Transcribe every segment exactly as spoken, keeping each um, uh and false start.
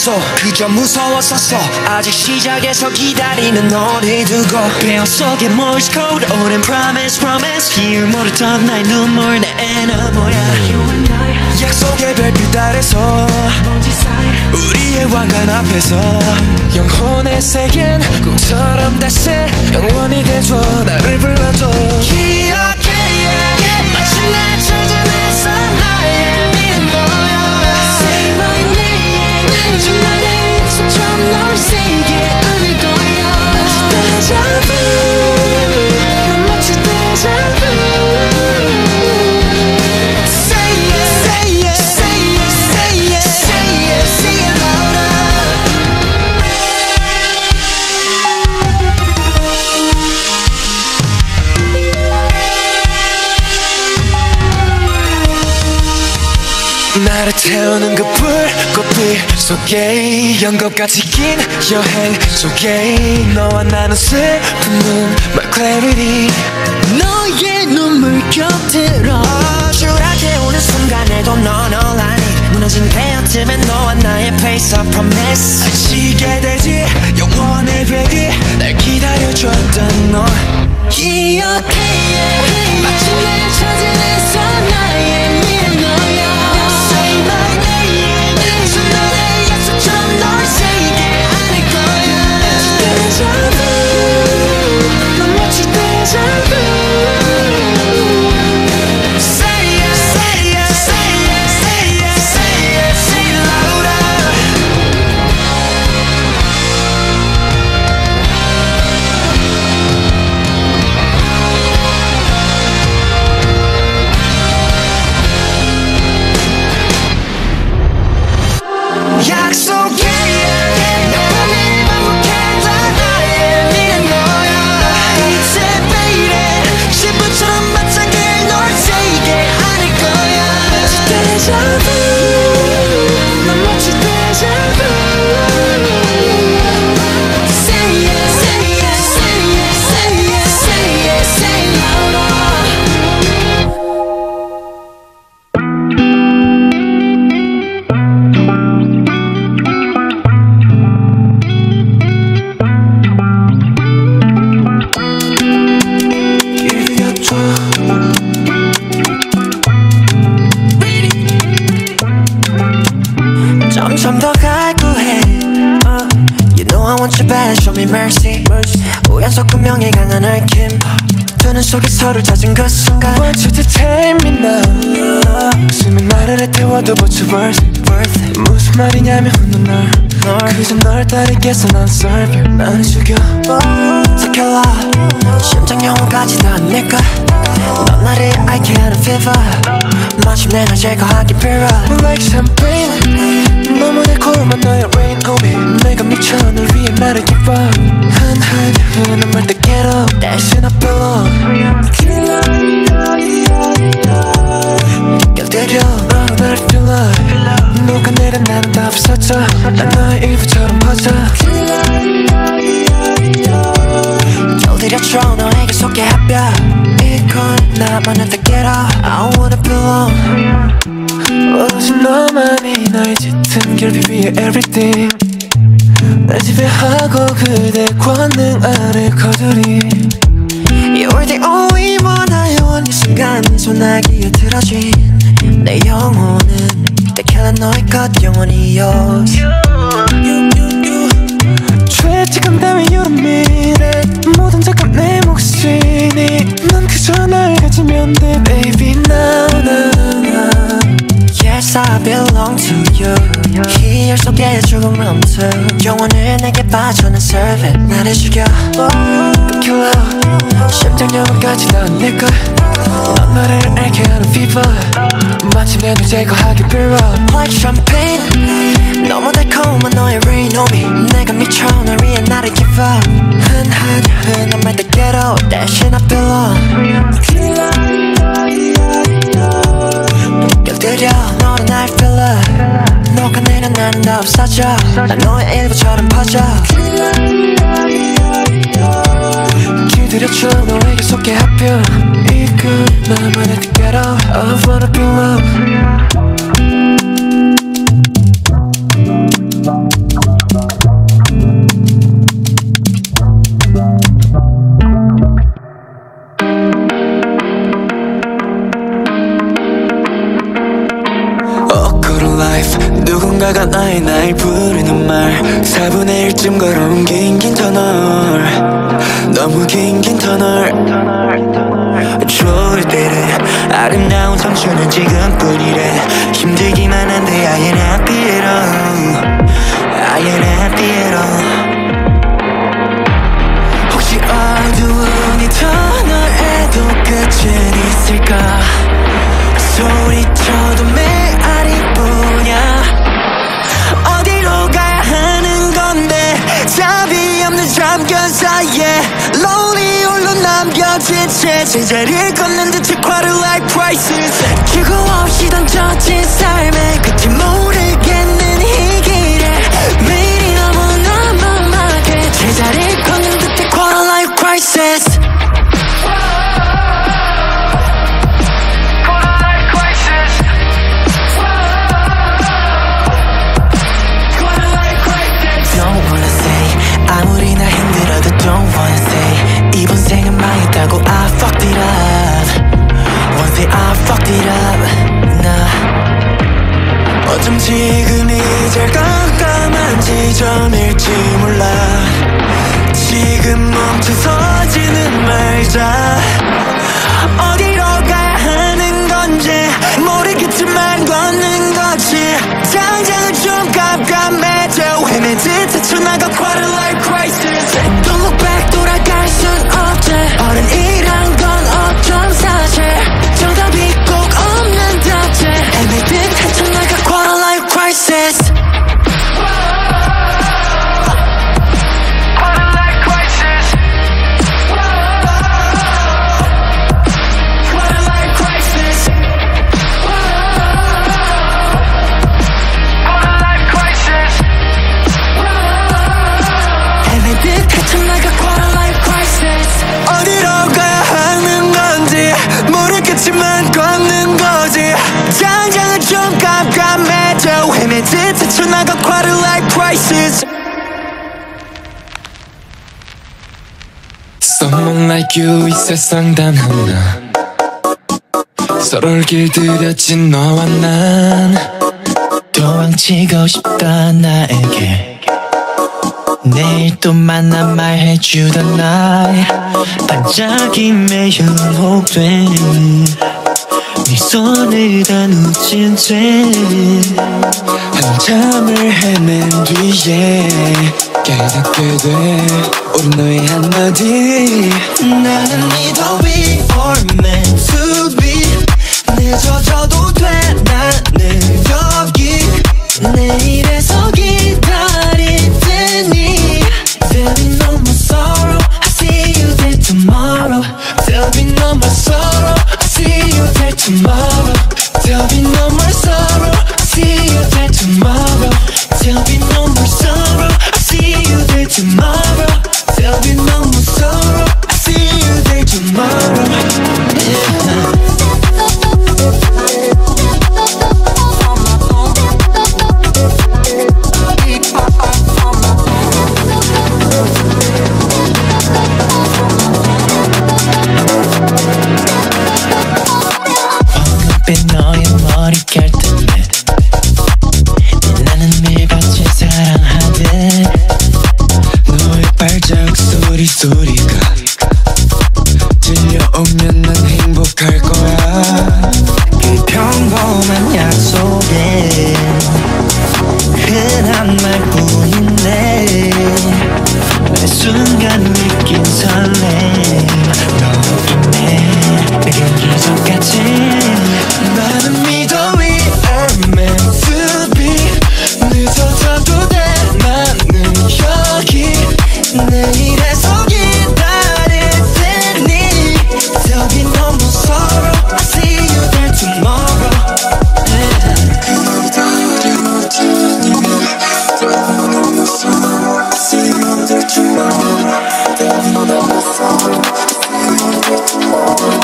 없었어 그저 무서웠었어 아직 시작에서 기다리는 너를 두고 폐허 속의 Morse code 오랜 promise promise 비율 모르던 나의 눈물 내 애는 뭐야 약속의 별빛 아래서 우리의 왕관 앞에서 영혼의 세계는 꿈처럼 다시 영원히 돼줘 나를 불러줘 기억해 마치 날 찾아내서 나의 미는 너야 Say my name 정말의 약속처럼 널 세게 안을 거야 마치 déjà vu 난 마치 déjà vu 나를 태우는 그 불꽃빛 속에 연극같이 긴 여행 속에 너와 나는 슬픈 눈 My clarity 너의 눈물 곁으로 추락해 오는 순간에도 넌 all I need 무너진 배어쯤엔 너와 나의 place of promise 지게 되지 영원의 되기 날 기다려줬던 너 기억해 마치 날 찾아내서 나의 미래 너야 너의 약속처럼 널 세게 안을 거야 déjà vu 넌 마치 déjà vu Say it, say it, say it, say it, say it, say it louder 약속해 영원히 반복해다 나의 미는 너야 이제 baby 신부처럼 맞춰게 널 세게 안을 거야 마치 déjà vu 난 마치 déjà vu Say it, say it, say it, say it, say it, say it louder 점점 더 갈구해 uh, You know I want you bad, show me mercy 우연 섞은 명예 강한 얽힘 두 눈 속에 서로를 찾은 그 순간 Want you to tell me now 수많은 말을 해태워도 what's it worth it 무슨 말이냐면 묻는 널 그저 널 따르겠어 난 serve you 나는 죽여 Tequila 심장 영혼까지 다 내꺼 넌 나를 앓게 하는 fever 마침내 날 제거하기 빌어 Like champagne 너무 달콤한 너의 rain on me 내가 미쳐 널 위해 나를 기뻐 한한 흐르는 물 때께로 대신 I belong 곁들여 너로 나를 fill up 녹아내린 나는 다 없어져 난 너의 일부처럼 퍼져 곁들여줘 너에게 소개해봐 이건 나만의 때께로 I wanna belong 오직 너만이 나의 짙은 결핍 위에 everything 날 지배하고 그대 권능 아래 거두리 You're the only one I want 이 순간 소나기에 틀어진 내 영혼은 때켜난 너의 것 영원히 yours 죄책감 따위 you don't mean it 모든 잠깐 내 몫이니 넌 그저 날 가지면 돼 baby now now now Yes, I belong to you 희열 속에 죽음 럼투 영혼을 내게 바쳐 난 serve it 나를 죽여 Kill out 심장 영혼까지 난 내걸 넌 나를 앓게 하는 fever 마침내 널 제거하기 빌어 Like champagne 너무 달콤한 너의 rain on me 내가 미쳐 널 위해 나를 give up 한한 흔한 말 때께로 대신 I belong 곁들여 너는 날 fill up 녹아내려 나는 다 없어져 난 너의 일부처럼 퍼져 기다려줘 너에게 소개하며 이건 나만의 때께로 I wanna be loved 어디쯤 걸어온 긴 긴 터널 너무 긴 긴 터널 좋을 때는 아름다운 청춘은 지금뿐이래 힘들기만 한데 I ain't happy at all I ain't happy at all 혹시 어두운 이 터널에도 끝은 있을까 소리쳐도 메아리 뿐이야 어디로 가야 하는 건데 답이 없는 잠깐 사이에 Lonely 홀로 남겨진 채 제자리를 걷는 듯이 quarter life crisis 기고 없이 던져진 삶의 끝이 모르겠는 이 길에 매일이 너무너무 막해 제자리를 걷는 듯이 quarter life crisis 아무리 나 힘들어도 don't wanna say 이번 생은 망했다고 I fucked it up One day I fucked it up 나 어쩜 지금이 제일 깜깜한 지점일지 몰라 지금 멈춰서지는 말자 어디로 가야 하는 건지 모르겠지만 걷는 거지 당장은 좀 깜깜해져 헤매듯 헤쳐나가 quarter life crisis Don't look back 돌아갈 순 없지 어른이란 건 어쩜 사실 정답이 꼭 없는 듯이 헤매듯 헤쳐나가 quarter life crisis 어디로 가야 하는 건지 모르겠지만 걷는 거지 당장은 좀 깜깜해져 헤매듯 헤쳐나가 quarter life crisis Someone like you 이 세상 단 하나 서로를 길들여진 너와 난 도망치고 싶다 나에게 내일 또 만나 말해주던 날 반짝임에 현혹된 네 손을 다 놓친 채 한참을 헤맨 뒤에 깨닫게 돼 우린 너의 한마디 나는 믿어 we are meant to be 늦어져도 돼 나는 여기 내일에서 기다릴 테니 There'll be no more sorrow I see you there tomorrow There'll be no more sorrow I see you there tomorrow There'll be no more sorrow I see you there tomorrow There'll be no more sorrow I see you there tomorrow There'll be no more sorrow I see you there tomorrow yeah. 너의 머릿결 때문에 나는 매일같이 사랑하듯 너의 발자국 소리 소리가 들려오면 난 행복할 거야 그 평범한 약속에 흔한 말뿐인데 매 순간 느낀 설렘 너 있네 내겐 기적같이 나는 믿어 we are meant to be 늦어져도 돼 나는 여기 내일에서 기다릴 테니 There'll be no more sorrow I see you there tomorrow 기다릴 테니 There'll be no more sorrow I see you there tomorrow There'll be no more sorrow I see you there tomorrow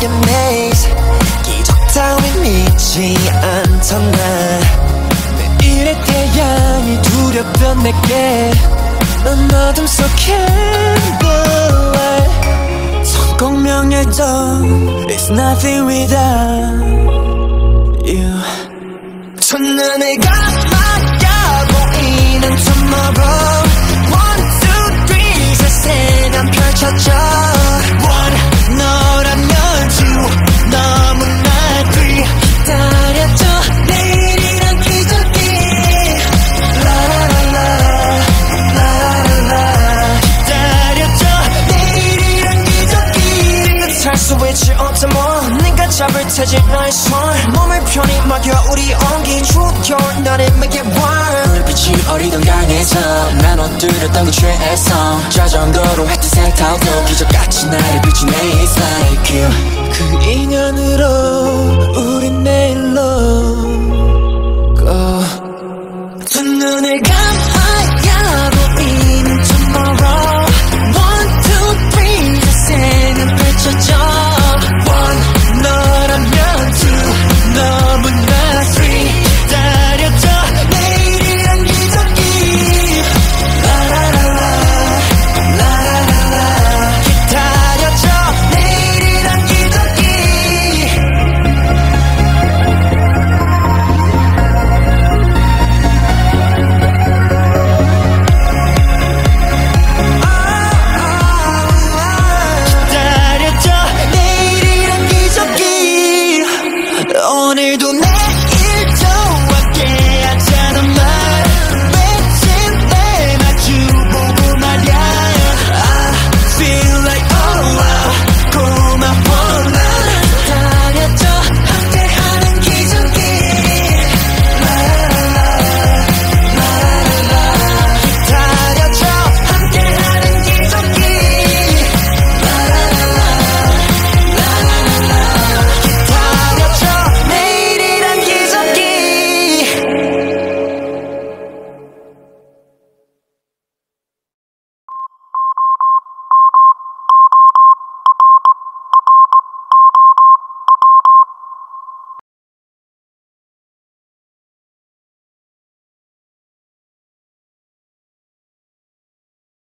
amazed 기적 따윈 믿지 않던 나 내일의 태양이 두렵던 내게 넌 어둠 속 candlelight 성공명예도 It's nothing without you 첫눈에 감아야 보이는 tomorrow One, two, three 세상은 펼쳐져 One, 너라면 two 너무나 three 기다려줘 내일이란 기적이 라라라라 라라라 기다려줘 내일이란 기적이 살 수 있지 없다면 내가 잡을 테지 너의 손 몸을 편히 맡겨 우리 온기 추운 겨울 너를 make it warm 불빛이 어리던 강에서 난 엎드렸던 그 최애성 자전거로 햇빛에 타고 기적같이 나를 비추네 It's like you 그 인연으로